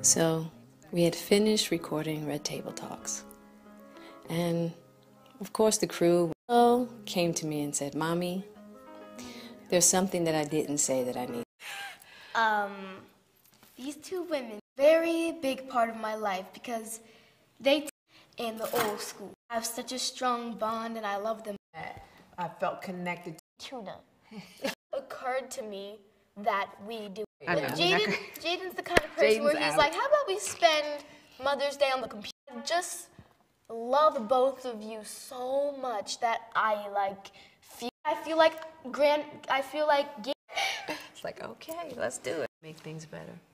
So we had finished recording Red Table Talks. And of course the crew came to me and said, "Mommy, there's something that I didn't say that I need." These two women, very big part of my life because they in the old school. I have such a strong bond and I love them. I felt connected. Tuna. It occurred to me that we do. I know. Jaden's the kind of person where he's like, how about we spend Mother's Day on the computer? I just love both of you so much that I feel like It's like, okay, let's do it. Make things better.